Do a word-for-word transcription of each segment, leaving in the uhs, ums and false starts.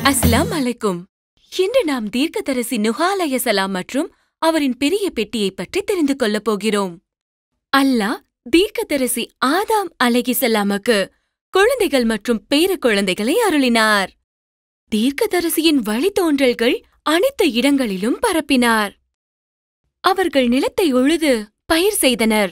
அஸ்ஸலாம் அலைக்கும். இன்று நாம் தீர்க்கதரிசி நுஹ் அலைஹிஸ்ஸலாம் மற்றும் அவரின் பெரிய பெட்டியைப் பற்றி தெரிந்து கொள்ளப் போகிறோம். அல்லாஹ் தீர்க்கதரிசி ஆதாம் அலைஹிஸ்ஸலாமுக்கு குழந்தைகள் மற்றும் பேர குழந்தைகளை அருளினார். தீர்க்கதரிசியின் வழித்தோன்றல்கள் அனைத்து இடங்களிலும் பரப்பினார். அவர்கள் நிலத்தை உழுது பயிர் செய்தனர்.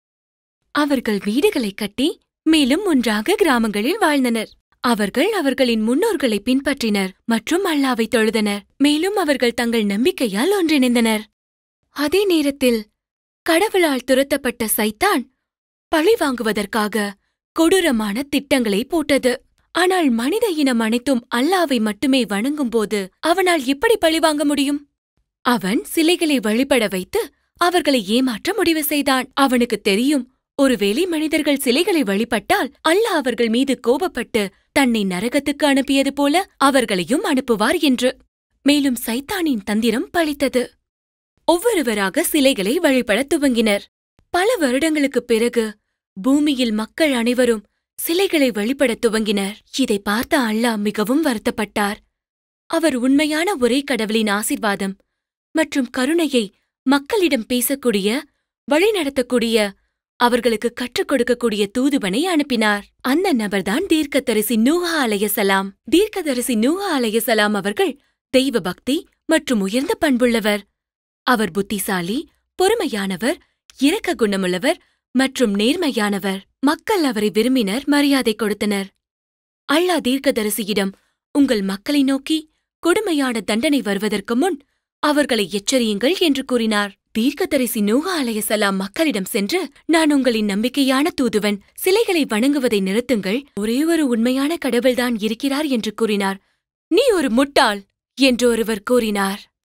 அவர்கள் வீடுகளைக் கட்டி மேலும் ஒன்றாக கிராமங்களில் வாழ்ந்தனர். அவர்கள் அவர்களின் முன்னோர்களை பின்பற்றினர் மற்றும் அல்லாவை தொழுதனர். மேலும் அவர்கள் தங்கள் நம்பிக்கையால் ஒன்றிணைந்தனர். அதே நேரத்தில் கடவுளால் துரத்தப்பட்ட சைத்தான் பழிவாங்குவதற்காக கொடூரமான திட்டங்களை போட்டது. ஆனால் மனித இனம் அனைத்தும் அல்லாவை மட்டுமே வணங்கும்போது அவனால் எப்படி பழிவாங்க முடியும்? அவன் சிலைகளை வழிபட வைத்து அவர்களை ஏமாற்ற முடிவு செய்தான். அவனுக்கு தெரியும், ஒருவேளை மனிதர்கள் சிலைகளை வழிபட்டால் அல்லாஹ் அவர்கள் மீது கோபப்பட்டு தன்னை நரகத்துக்கு அனுப்பியது போல அவர்களையும் அனுப்புவார் என்று. மேலும் சைத்தானின் தந்திரம் பலித்தது. ஒவ்வொருவராக சிலைகளை வழிபடத் துவங்கினர். பல வருடங்களுக்குப் பிறகு பூமியில் மக்கள் அனைவரும் சிலைகளை வழிபடத் துவங்கினர். இதை பார்த்த அல்லாஹ் மிகவும் வருத்தப்பட்டார். அவர் உண்மையான ஒரே கடவுளின் ஆசீர்வாதம் மற்றும் கருணையை மக்களிடம் பேசக்கூடிய, வழிநடத்தக்கூடிய, அவர்களுக்கு கற்றுக் கொடுக்கக்கூடிய தூதுவனை அனுப்பினார். அந்த நபர்தான் தீர்க்கதரிசி நூஹ் அலைஹிஸ்ஸலாம். தீர்க்கதரிசி நூஹ் அலைஹிஸ்ஸலாம் அவர்கள் தெய்வ பக்தி மற்றும் உயர்ந்த பண்புள்ளவர். அவர் புத்திசாலி, பொறுமையானவர், இரக்க குணமுள்ளவர் மற்றும் நேர்மையானவர். மக்கள் அவரை விரும்பினர், மரியாதை கொடுத்தனர். அல்லாஹ் தீர்க்கதரிசியிடம், உங்கள் மக்களை நோக்கி கொடுமையான தண்டனை வருவதற்கு முன் அவர்களை எச்சரியுங்கள் என்று கூறினார். தீர்க்கதரிசி நூஹ் அலைஹிஸ்ஸலாம் மக்களிடம் சென்று, நான் உங்களின் நம்பிக்கையான தூதுவன், சிலைகளை வணங்குவதை நிறுத்துங்கள், ஒரே ஒரு உண்மையான கடவுள்தான் இருக்கிறார் என்று கூறினார். நீ ஒரு முட்டாள் என்று ஒருவர் கூறினார்.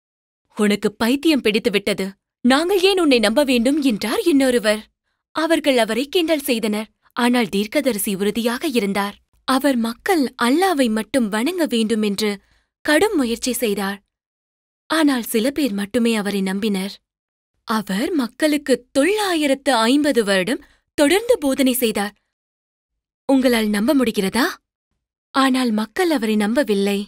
உனக்கு பைத்தியம் பிடித்துவிட்டது, நாங்கள் ஏன் உன்னை நம்ப வேண்டும் என்றார் இன்னொருவர். அவர்கள் அவரை கிண்டல் செய்தனர். ஆனால் தீர்க்கதரிசி உறுதியாக இருந்தார். அவர் மக்கள் அல்லாவை மட்டும் வணங்க வேண்டும் என்று கடும் முயற்சி செய்தார். ஆனால் சில பேர் மட்டுமே அவரை நம்பினர். அவர் மக்களுக்கு தொள்ளாயிரத்து ஐம்பது வருடம் தொடர்ந்து போதனை செய்தார். உங்களால் நம்ப முடிகிறதா? ஆனால் மக்கள் அவரை நம்பவில்லை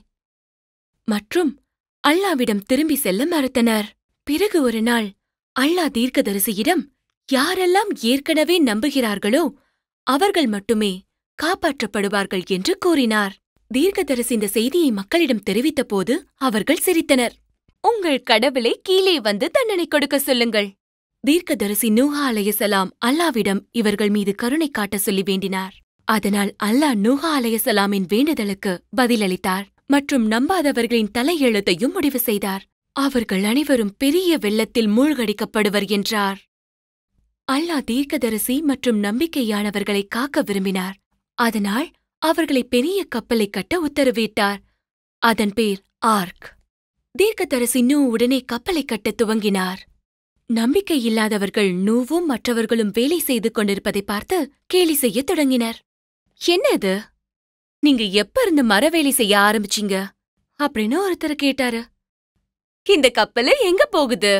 மற்றும் அல்லாவிடம் திரும்பி செல்ல மறுத்தனர். பிறகு ஒரு நாள் அல்லாஹ் தீர்க்கதரிசியிடம், யாரெல்லாம் ஏற்கனவே நம்புகிறார்களோ அவர்கள் மட்டுமே காப்பாற்றப்படுவார்கள் என்று கூறினார். தீர்க்கதரிசி இந்த செய்தியை மக்களிடம் தெரிவித்த போது அவர்கள் சிரித்தனர். உங்கள் கடவுளை கீழே வந்து தண்டனை கொடுக்க சொல்லுங்கள். தீர்க்கதரிசி நூஹ் அலைஹிஸ்ஸலாம் அல்லாவிடம் இவர்கள் மீது கருணை காட்ட சொல்லி வேண்டினார். அதனால் அல்லாஹ் நூஹ் அலைஹிஸ்ஸலாமின் வேண்டுதலுக்கு பதிலளித்தார் மற்றும் நம்பாதவர்களின் தலையெழுத்தையும் முடிவு செய்தார். அவர்கள் அனைவரும் பெரிய வெள்ளத்தில் மூழ்கடிக்கப்படுவர் என்றார். அல்லாஹ் தீர்க்கதரிசி மற்றும் நம்பிக்கையானவர்களை காக்க விரும்பினார். அதனால் அவர்களை பெரிய கப்பலை கட்ட உத்தரவிட்டார். அதன் பேர் ஆர்க். தீர்க்கதரிசி நூ உடனே கப்பலை கட்டத் துவங்கினார். நம்பிக்கையில்லாதவர்கள் நூவும் மற்றவர்களும் வேலை செய்து கொண்டிருப்பதை பார்த்து கேலி செய்யத் தொடங்கினர். என்னது, நீங்க எப்ப இருந்து மரவேலை செய்ய ஆரம்பிச்சீங்க அப்படின்னு ஒருத்தர் கேட்டாரு. இந்த கப்பலு எங்க போகுது?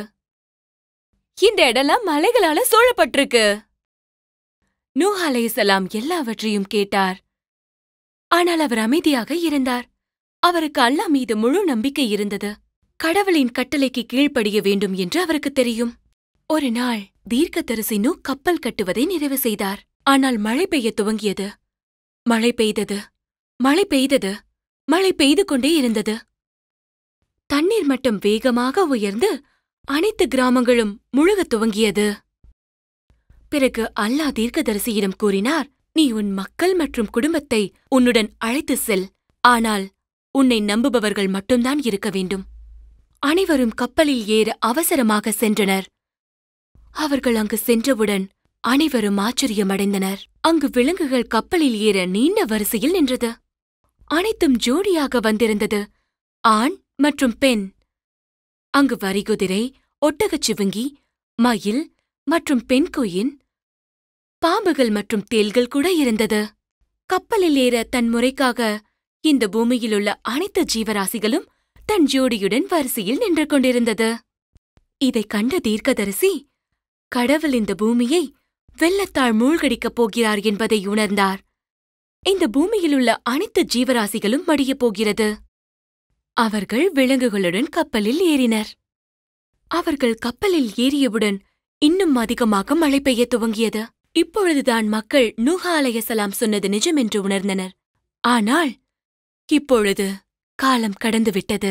இந்த இடம்லாம் மலைகளால சூழப்பட்டிருக்கு. நூஹ் அலைஹிஸ்ஸலாம் எல்லாவற்றையும் கேட்டார். ஆனால் அவர் அமைதியாக இருந்தார். அவருக்கு அல்லாஹ் மீது முழு நம்பிக்கை இருந்தது. கடவுளின் கட்டளைக்கு கீழ்ப்படிய வேண்டும் என்று அவருக்கு தெரியும். ஒரு நாள் தீர்க்கதரிசி நூ கப்பல் கட்டுவதை நிறைவு செய்தார். ஆனால் மழை பெய்ய துவங்கியது. மழை பெய்தது, மழை பெய்தது, மழை பெய்து கொண்டே இருந்தது. தண்ணீர் மட்டம் வேகமாக உயர்ந்து அனைத்து கிராமங்களும் முழுகத் துவங்கியது. பிறகு அல்லாஹ் தீர்க்கதரிசியிடம் கூறினார், நீ உன் மக்கள் மற்றும் குடும்பத்தை உன்னுடன் அழைத்து செல். ஆனால் உன்னை நம்புபவர்கள் மட்டும்தான் இருக்க வேண்டும். அனைவரும் கப்பலில் ஏற அவசரமாக சென்றனர். அவர்கள் அங்கு சென்றவுடன் அனைவரும் ஆச்சரியமடைந்தனர். அங்கு விலங்குகள் கப்பலில் ஏற நீண்ட வரிசையில் நின்றது. அனைத்தும் ஜோடியாக வந்திருந்தது, ஆண் மற்றும் பெண். அங்கு வரிகுதிரை, ஒட்டகச்சிவிங்கி, மயில் மற்றும் பெண்குயின், பாம்புகள் மற்றும் தேள்கள் கூட இருந்தது. கப்பலில் ஏற தன் முறைக்காக இந்த பூமியிலுள்ள அனைத்து ஜீவராசிகளும் தன் ஜோடியுடன் வரிசையில் நின்று கொண்டிருந்தது. இதைக் கண்ட தீர்க்கதரிசி, கடவுள் இந்த பூமியை வெள்ளத்தால் மூழ்கடிக்கப் போகிறார் என்பதை உணர்ந்தார். இந்த பூமியிலுள்ள அனைத்து ஜீவராசிகளும் மடியப் போகிறது. அவர்கள் விலங்குகளுடன் கப்பலில் ஏறினர். அவர்கள் கப்பலில் ஏறியவுடன் இன்னும் அதிகமாக மழை பெய்ய துவங்கியது. இப்பொழுதுதான் மக்கள் நூஹ் அலைஹிஸ்ஸலாம் சொன்னது நிஜம் என்று உணர்ந்தனர். ஆனால் இப்பொழுது காலம் கடந்துவிட்டது.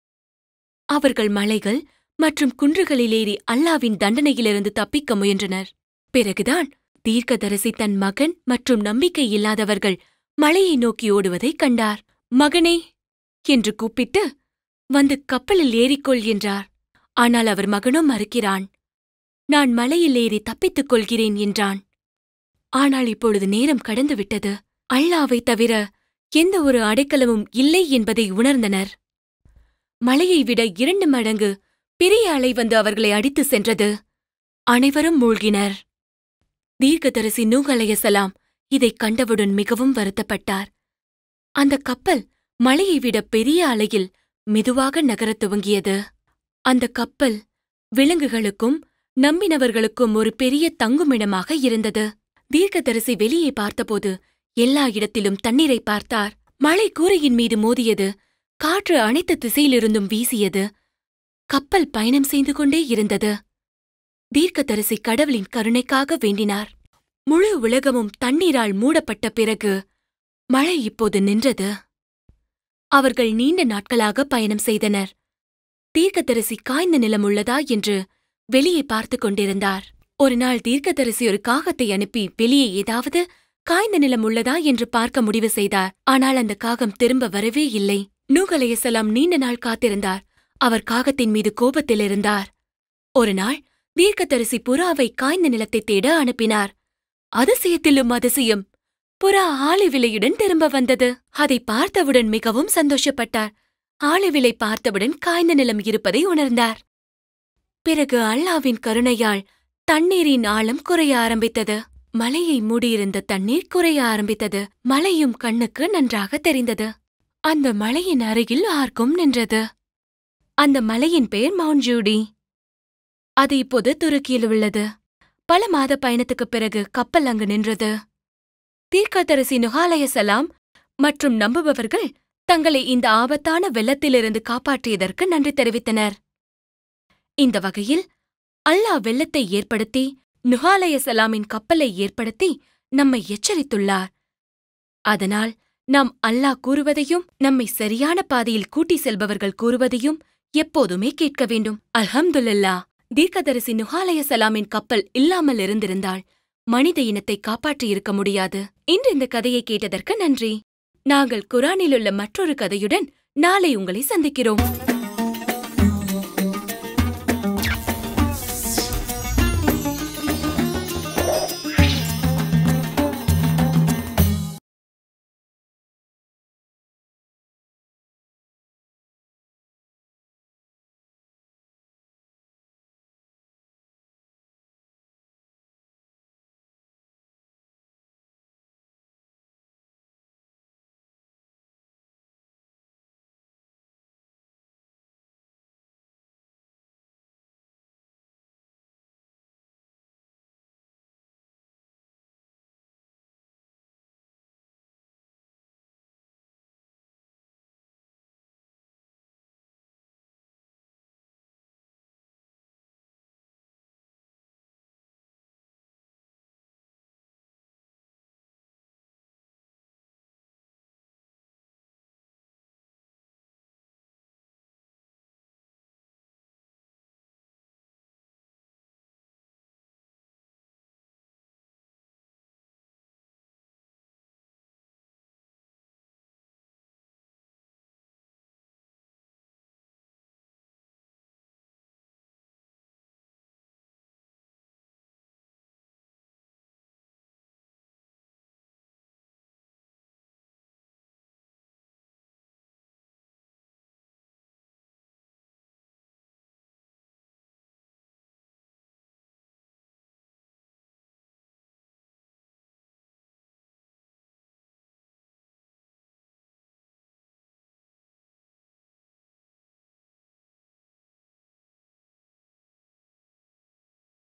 அவர்கள் மலைகள் மற்றும் குன்றுகளில் ஏறி அல்லாவின் தண்டனையிலிருந்து தப்பிக்க முயன்றனர். பிறகுதான் தீர்க்கதரிசி தன் மகன் மற்றும் நம்பிக்கை இல்லாதவர்கள் மலையை நோக்கி ஓடுவதைக் கண்டார். மகனே என்று கூப்பிட்டு வந்து கப்பலில் ஏறிக்கொள் என்றார். ஆனால் அவர் மகனோ மறுக்கிறான். நான் மலையில் ஏறி தப்பித்துக் கொள்கிறேன் என்றான். ஆனால் இப்பொழுது நேரம் கடந்துவிட்டது. அல்லாவை தவிர எந்த ஒரு அடைக்கலமும் இல்லை என்பதை உணர்ந்தனர். மலையை விட இரண்டு மடங்கு பெரிய அலை வந்து அவர்களை அடித்து சென்றது. அனைவரும் மூழ்கினர். தீர்க்கதரிசி நூஹ் அலைஹிஸ்ஸலாம் இதைக் கண்டவுடன் மிகவும் வருத்தப்பட்டார். அந்த கப்பல் மலையை விட பெரிய அலையில் மெதுவாக நகரத் துவங்கியது. அந்த கப்பல் விலங்குகளுக்கும் நம்பினவர்களுக்கும் ஒரு பெரிய தங்குமிடமாக இருந்தது. தீர்க்கதரிசி வெளியே பார்த்தபோது எல்லா இடத்திலும் தண்ணீரை பார்த்தார். மழை கூரையின் மீது மோதியது. காற்று அனைத்து திசையிலிருந்தும் வீசியது. கப்பல் பயணம் செய்து கொண்டே இருந்தது. தீர்க்கதரிசி கடவுளின் கருணைக்காக வேண்டினார். முழு உலகமும் தண்ணீரால் மூடப்பட்ட பிறகு மழை இப்போது நின்றது. அவர்கள் நீண்ட நாட்களாக பயணம் செய்தனர். தீர்க்கதரிசி காய்ந்த நிலம் உள்ளதா என்று வெளியே பார்த்துக் கொண்டிருந்தார். ஒரு நாள் தீர்க்கதரிசி ஒரு காகத்தை அனுப்பி வெளியே ஏதாவது காய்ந்த நிலம் உள்ளதா என்று பார்க்க முடிவு செய்தார். ஆனால் அந்த காகம் திரும்ப வரவே இல்லை. நூஹ் அலைஹிஸ்ஸலாம் நீண்ட நாள் காத்திருந்தார். அவர் காகத்தின் மீது கோபத்தில் இருந்தார். ஒரு நாள் தீர்க்கதரிசி புறாவை காய்ந்த நிலத்தை தேட அனுப்பினார். அதிசயத்திலும் அதிசயம், புறா ஆலிவிலையுடன் திரும்ப வந்தது. அதை பார்த்தவுடன் மிகவும் சந்தோஷப்பட்டார். ஆலிவிலை பார்த்தவுடன் காய்ந்த நிலம் இருப்பதை உணர்ந்தார். பிறகு அல்லாவின் கருணையால் தண்ணீரின் ஆழம் குறைய ஆரம்பித்தது. மலையை மூடியிருந்த தண்ணீர் குறைய ஆரம்பித்தது. மலையும் கண்ணுக்கு நன்றாக தெரிந்தது. அந்த மலையின் அருகில் ஆர்க்கும் நின்றது. அந்த மலையின் பெயர் மவுண்ட் ஜூடி. அது இப்போது துருக்கியில் உள்ளது. பல மாத பயணத்துக்குப் பிறகு கப்பல் அங்கு நின்றது. தீர்க்கதரிசி நூஹ் அலைஹிஸ்ஸலாம் மற்றும் நம்புபவர்கள் தங்களை இந்த ஆபத்தான வெள்ளத்திலிருந்து காப்பாற்றியதற்கு நன்றி தெரிவித்தனர். இந்த வகையில் அல்லாஹ் வெள்ளத்தை ஏற்படுத்தி நூஹ் அலைஹிஸ்ஸலாமின் கப்பலை ஏற்படுத்தி நம்மை எச்சரித்துள்ளார். அதனால் நாம் அல்லாஹ் கூறுவதையும் நம்மை சரியான பாதையில் கூட்டி செல்பவர்கள் கூறுவதையும் எப்போதுமே கேட்க வேண்டும். அல்ஹம்துலில்லாஹ். தீர்க்கதரிசி நூஹ் அலைஹிஸ்ஸலாமின் கப்பல் இல்லாமல் இருந்திருந்தால் மனித இனத்தை காப்பாற்றியிருக்க முடியாது. இன்று இந்த கதையை கேட்டதற்கு நன்றி. நாங்கள் குரானிலுள்ள மற்றொரு கதையுடன் நாளை உங்களை சந்திக்கிறோம்.